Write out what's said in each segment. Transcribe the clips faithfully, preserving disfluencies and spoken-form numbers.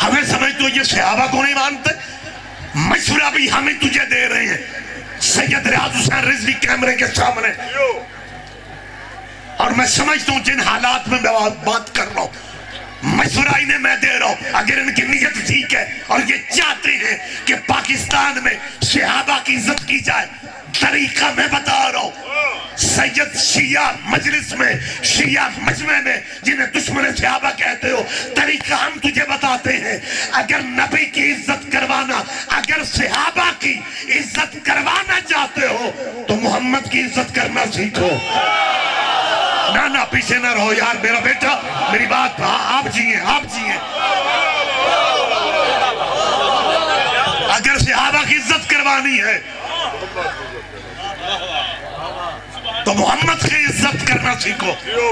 हमें समझते हो ये सहाबा को नहीं मानते? मशवरा भी हमें तुझे दे रहे हैं सैयद रियाज हुसैन रिजवी कैमरे के सामने, और मैं समझता हूँ जिन हालात में मैं बात कर रहा हूँ मशवरा इन्हें मैं दे रहा हूँ। अगर इनकी नीयत ठीक है और ये चाहते हैं कि पाकिस्तान में सहाबा की इज्जत की जाए, तरीका मैं बता रहा हूँ। सैयद शिया मजलिस में, शिया मजमे में जिन्हें दुश्मन सहाबा कहते हो, तरीका हम तुझे बताते हैं। अगर नबी की इज्जत करवाना, अगर सहाबा की इज्जत करवाना चाहते हो तो मोहम्मद की इज्जत करना सीखो। ना ना पीछे ना रहो यार, मेरा बेटा, मेरी बात आप जिए, आप जिए। अगर सहाबा की इज्जत करवानी है तो मोहम्मद की इज्जत करना सीखो।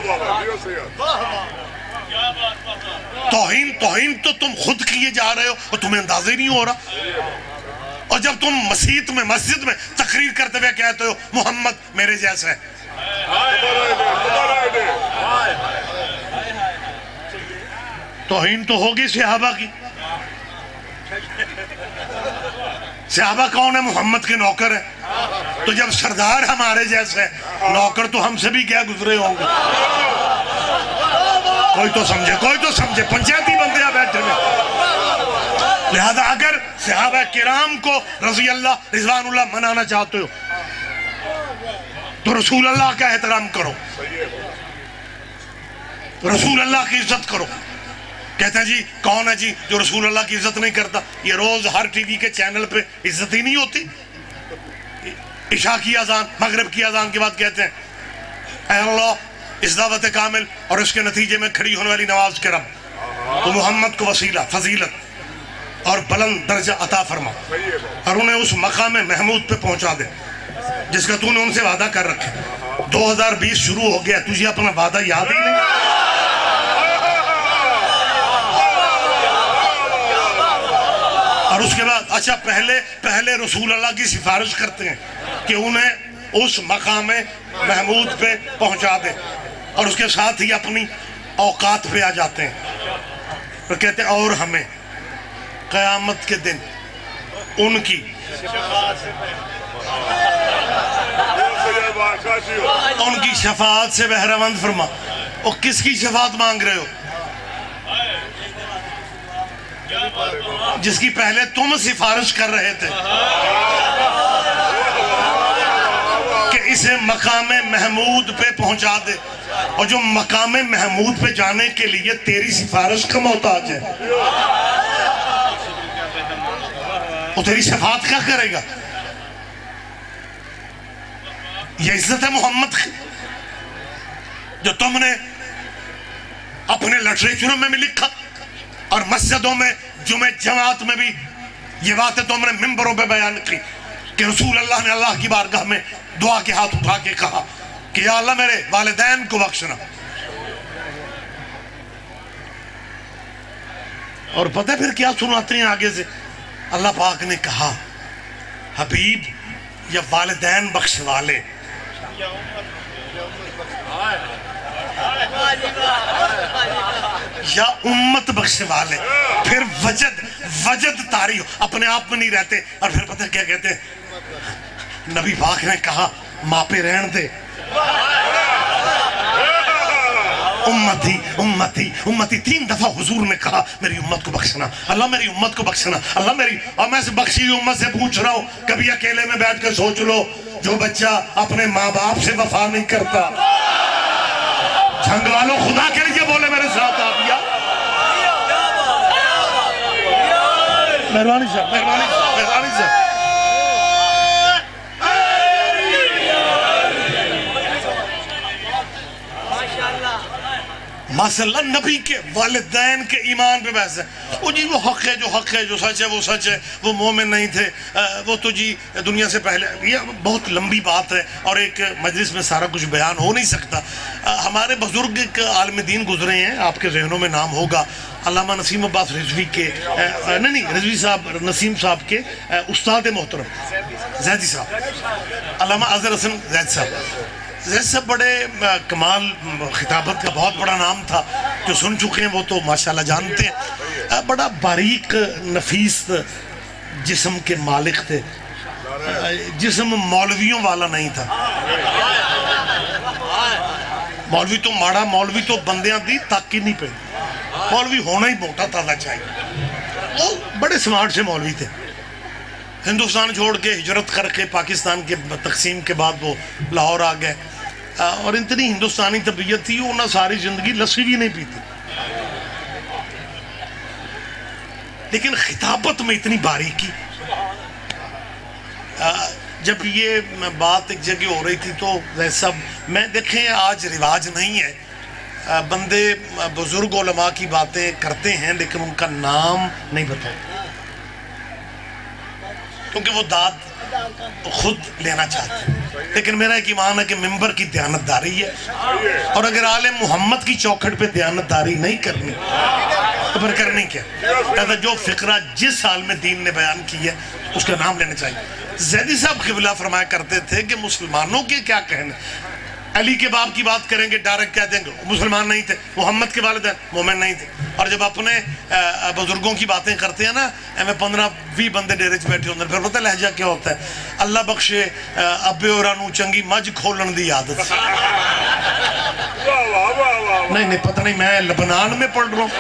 तौहीन तौहीन तो तुम खुद किए जा रहे हो और तुम्हें अंदाजा ही नहीं हो रहा। और जब तुम मस्जिद में मस्जिद में तकरीर करते हुए कहते हो मोहम्मद मेरे जैसा है, तौहीन तो होगी सहाबा की। सहाबा कौन है? मोहम्मद के नौकर है। तो जब सरदार हमारे जैसे है, नौकर तो हमसे भी क्या गुजरे होंगे। कोई तो समझे, कोई तो समझे, पंचायती बंदे यहाँ बैठे हैं। लिहाजा अगर सहाबा किराम को रज़ी अल्लाह रिज़वानुल्लाह मनाना चाहते हो तो रसूल अल्लाह का एहतराम करो, रसूल अल्लाह की इज्जत करो। कहते हैं जी कौन है जी जो रसूल अल्लाह की इज्जत नहीं करता? ये रोज हर टीवी के चैनल पे इज्जत ही नहीं होती। इशा की अजान, मगरिब की अजान के बाद कहते हैं ऐ अल्लाह इस दावत कामिल और इसके नतीजे में खड़ी होने वाली नवाज के रब, तो मोहम्मद को वसीला, फजीलत और बुलंद दर्जा अता फरमा और उन्हें उस मकाम महमूद पे पहुंचा दे जिसका तूने उनसे वादा कर रखे। दो हजार बीस शुरू हो गया, तुझे अपना वादा याद ही नहीं। और उसके बाद अच्छा पहले पहले रसूल अल्लाह की सिफारिश करते हैं कि उन्हें उस मकाम महमूद पे पहुंचा दे और उसके साथ ही अपनी औकात पे आ जाते हैं और कहते हैं और हमें क़यामत के दिन उनकी उनकी शफाअत से बहरामंद फरमा। और किसकी शफाअत मांग रहे हो? जिसकी पहले तुम सिफारिश कर रहे थे कि इसे मकाम महमूद पे पहुंचा दे, और जो मकाम महमूद पे जाने के लिए तेरी सिफारिश का मोहताज है वो तेरी शफाअत क्या करेगा? ये इज्जत है मोहम्मद की जो तुमने अपने लिटरेचरों में भी लिखा और मस्जिदों में जुमे जमात में भी ये बातें तुमने मिंबरों पे बयान की कि रसूल अल्लाह ने अल्लाह की बारगाह में दुआ के हाथ उठा के कहा कि या अल्लाह मेरे वालिदैन को बख्शना। और पता है फिर क्या सुनाते हैं आगे से? अल्लाह पाक ने कहा हबीब या वालिदैन बख्शवा ले। या उम्मत बख्शवा ले। फिर वजद वजद तारी हो, अपने आप में नहीं रहते। और फिर पता क्या कहते हैं? नबी पाक ने कहा मापे रहन दे, उम्मती उम्मती उम्मती। तीन दफा हुजूर ने कहा मेरी उम्मत को बख्शना, अल्लाह मेरी उम्मत को बख्शना, अल्लाह मेरी। और मैं से बख्शी हुई उम्मत से पूछ रहा हूँ, कभी अकेले में बैठ कर सोच लो जो बच्चा अपने माँ बाप से वफा नहीं करता, झंग वालों खुदा के लिए बोले मेरे साथ आप या मेहरबानी साहब, मेहरबानी मेहरबानी साहब। माशाअल्लाह नबी के वालिदैन के ईमान पे बहस है। वो जी वो हक है जो हक है, जो सच है वो सच है, वो मोमिन नहीं थे, वो तो जी दुनिया से पहले। ये बहुत लंबी बात है और एक मजलिस में सारा कुछ बयान हो नहीं सकता। हमारे बुजुर्ग एक आलिम दीन गुजरे हैं, आपके जहनों में नाम होगा, अल्लामा नसीम अब्बास रिजवी के, नहीं नहीं रिजवी साहब, नसीम साहब के उस्ताद मोहतरम जैदी साहब, अल्लामा अजहर हसन जैद साहब। जैद साहब बड़े कमाल, खिताबत का बहुत बड़ा नाम था, जो सुन चुके हैं वो तो माशाल्लाह जानते हैं। बड़ा बारीक नफीस जिस्म के मालिक थे। जिस्म मौलवियों वाला नहीं था। मौलवी तो माड़ा, मौलवी तो बंदियां दी तक ही नहीं पे। मौलवी होना ही मोटा ताजा चाहिए। वो बड़े स्मार्ट से मौलवी थे। हिंदुस्तान छोड़ के हिजरत करके पाकिस्तान के तकसीम के बाद वो लाहौर आ गए और इतनी हिंदुस्तानी तबीयत थी, उन्हें सारी जिंदगी लस्सी भी नहीं पीती, लेकिन खिताबत में इतनी बारीकी। जब ये बात एक जगह हो रही थी तो वैसा मैं देखें, आज रिवाज नहीं है, बंदे बुजुर्ग उलमा की बातें करते हैं लेकिन उनका नाम नहीं बताते, क्योंकि वो दाद खुद लेना चाहते हैं। लेकिन मेरा एक ईमान है कि मिंबर की दयानतदारी है, और अगर आले मोहम्मद की चौखट पे दयानतदारी नहीं करनी तो फिर करनी क्या? कहता जो फिक्रा जिस साल में दीन ने बयान की है उसका नाम लेना चाहिए। ज़ैदी साहब क़िबला फरमाया करते थे कि मुसलमानों के क्या कहने, अली के बाप की बात करेंगे डायरेक्ट कह देंगे मुसलमान नहीं थे, मोहम्मद के वालिदैन मोमिन नहीं थे। और जब अपने बुजुर्गों की बातें करते हैं ना, एवं पंद्रह भी बंदे डेरे च बैठे होंगे, फिर पता लहजा क्या होता है, अल्लाह बख्शे अब्बे होरां नूं चंगी मझ खोलन दी आदत। नहीं नहीं पता नहीं, मैं लबनान में पढ़ रहा हूँ।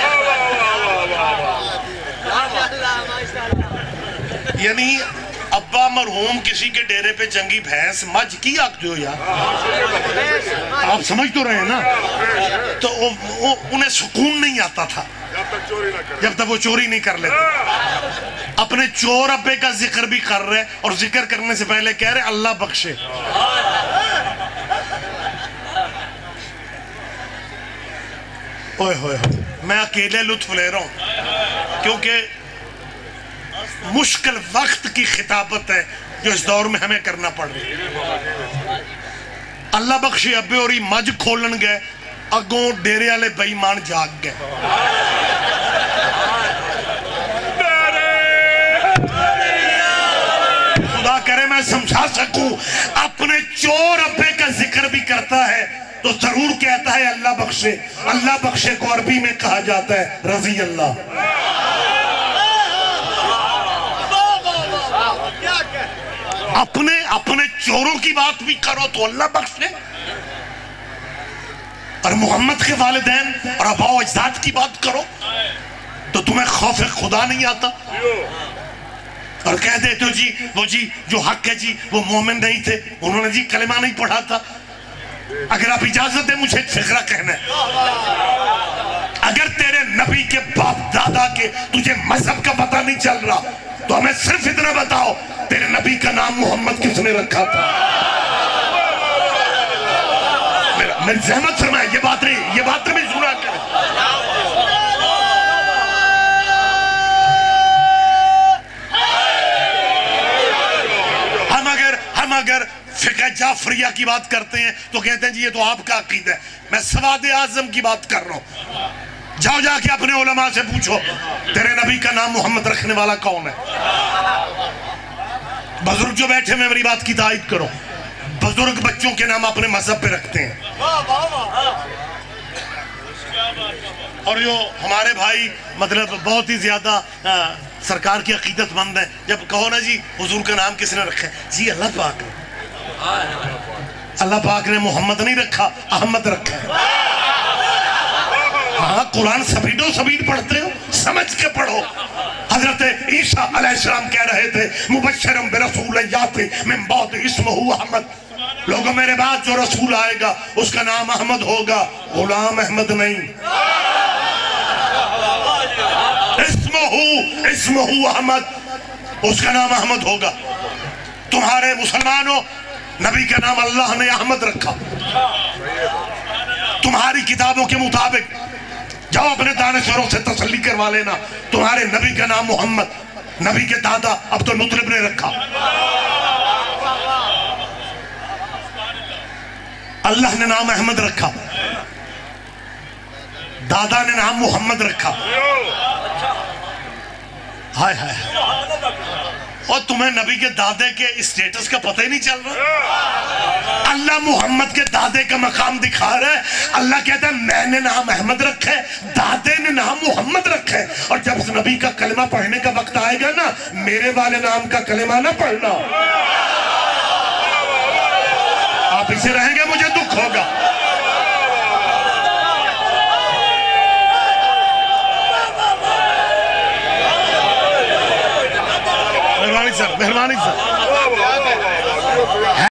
यानी अब्बा मरहूम किसी के डेरे पे चंगी भैंस मझ की आखते हो यार, आप समझ तो रहे हैं ना। तो वो, वो, उन्हें सुकून नहीं आता था जब तक वो चोरी नहीं कर लेते। अपने चोर अब्बे का जिक्र भी कर रहे, और जिक्र करने से पहले कह रहे अल्लाह बख्शे। ओए होए होए, मैं अकेले लुत्फ ले रहा हूं क्योंकि मुश्किल वक्त की खिताबत है जो इस दौर में हमें करना पड़ रही है। अल्लाह बख्शे अब्बे और मझ खोलन गए, अगों डेरे वाले बेईमान जाग गए। खुदा करे मैं समझा सकूं, अपने चोर अब्बे का जिक्र भी करता है तो जरूर कहता है अल्लाह बख्शे। अल्लाह बख्शे को अरबी में कहा जाता है रजी अल्लाह। अपने अपने चोरों की बात भी करो तो अल्लाह बख्शे, और मोहम्मद के वालिदैन और अबाओ अजदाद की बात करो तो तुम्हें खौफ खुदा नहीं आता, और कह देते हो जी वो जी जो हक है जी वो मोमिन नहीं थे, उन्होंने जी कलिमा नहीं पढ़ा था। अगर आप इजाजत दें मुझे फिक्रा कहना है, अगर तेरे नबी के बाप दादा के तुझे मजहब का पता नहीं चल रहा तो हमें सिर्फ इतना बताओ, तेरे नबी का नाम मोहम्मद किसने रखा था? मेरा मेरी जहमत फरमाए, ये बात नहीं, ये बात भी सुना करें। हम अगर हम अगर फिक़ह जाफरिया की बात करते हैं तो कहते हैं जी ये तो आपका अकीदा है। मैं सवाद आजम की बात कर रहा हूं। जाओ जाके अपने उलमा से पूछो तेरे नबी का नाम मोहम्मद रखने वाला कौन है। बुजुर्ग जो बैठे में मेरी बात की तायद करो, बुजुर्ग बच्चों के नाम अपने मजहब पे रखते हैं। और जो हमारे भाई मतलब बहुत ही ज्यादा सरकार की अकीदतमंद है, जब कहो ना जी हुजूर का नाम किसने रखा है, जी अल्लाह पाक ने। अल्लाह पाक ने मोहम्मद नहीं रखा, अहमद रखा है। हाँ कुरान सबीडो सबीड पढ़ते हो, समझ के पढ़ो। हजरत ईसा अलैहिस्सलाम कह रहे थे मुबश्शिरम बिरसूल याति मिन बाद इस्मुहु अहमद, लोगों मेरे बाद जो रसूल आएगा उसका नाम अहमद होगा, गुलाम अहमद नहीं। इस्मुहु इस्मुहु अहमद, उसका नाम अहमद होगा। तुम्हारे मुसलमानों नबी का नाम अल्लाह ने अहमद रखा। तुम्हारी किताबों के मुताबिक जाओ अपने दानिशवरों से तसल्ली करवा लेना, तुम्हारे नबी का नाम मोहम्मद, नबी के दादा अब्दुल मुत्तलिब ने रखा। अल्लाह ने नाम अहमद रखा, दादा ने नाम मोहम्मद रखा। हाय हाय और तुम्हें नबी के दादे के स्टेटस का पता ही नहीं चल रहा। अल्लाह मोहम्मद के दादे का मकाम दिखा रहा है। अल्लाह कहता है मैंने नाम अहमद रखा है, दादे ने नाम मोहम्मद रखा है। और जब उस नबी का कलमा पढ़ने का वक्त आएगा ना, मेरे वाले नाम का कलमा ना पढ़ना, आप इसे रहेंगे मुझे दुख होगा। मेहरबानी सर, मेहरबानी सर।